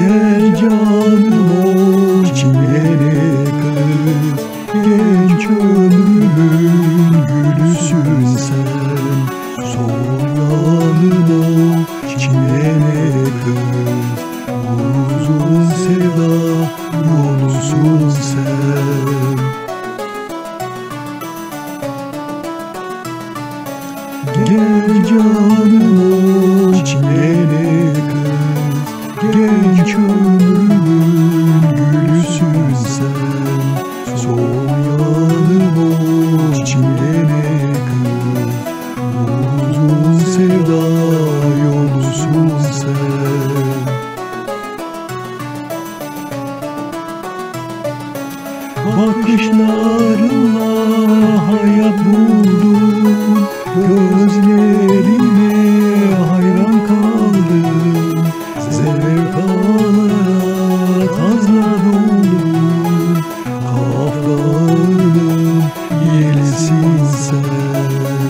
Gel canım ol çingene kız, genç ömrümün gülüsün sen. Soğanım ol çingene kız, uzun sevda yolusun sen. Gel canım ol çingene kız, genç ömrümün gülüsün sen. Soğanım ol çingene kız, uzun sevda yolusun sen. Bakışlarınla hayat buldum, gözlerine hayran kaldım. Zevk alarak hazla doldum, Kafkanın yelisin sen.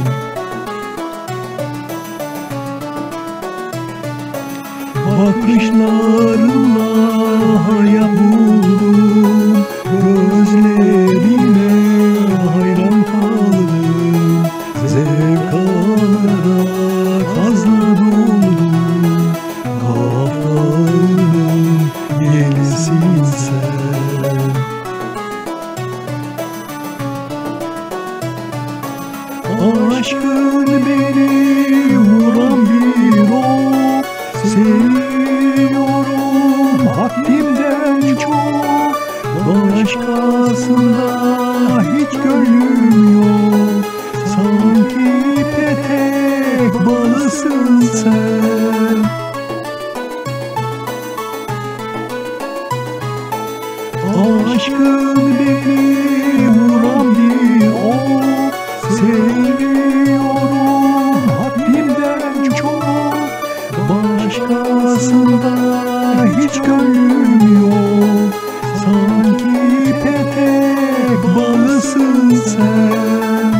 Bakışlarınla hayat buldum, gözlerine hayran kaldım. Zevk alarak hazla doldum, Kafkanın yelisin sen. Aşkın beni vuran bir ok, seviyorum haddimden çok. Başkasında hiç gönlüm yok, sanki petek balısın sen. Aşkın beni vuran bir ok, seviyorum haddimden çok. Başkasında hiç gönlüm yok, sanki petek balısın sen.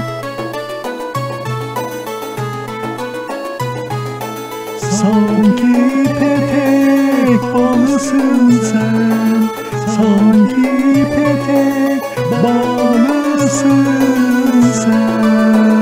Sanki petek balısın sen. Sanki petek balısın sen.